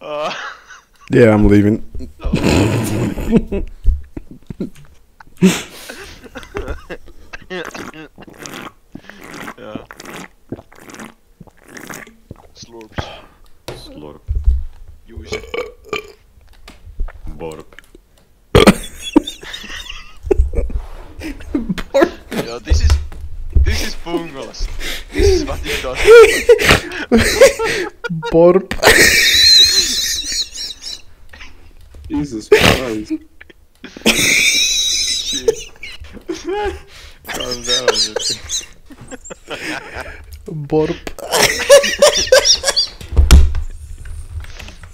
Yeah, I'm leaving. Yeah. Slurps. Slurp. Use it. Borp. Yeah, this is Pungles. This is what it does. Borp. Jesus Christ. Shit. Calm down. Borp.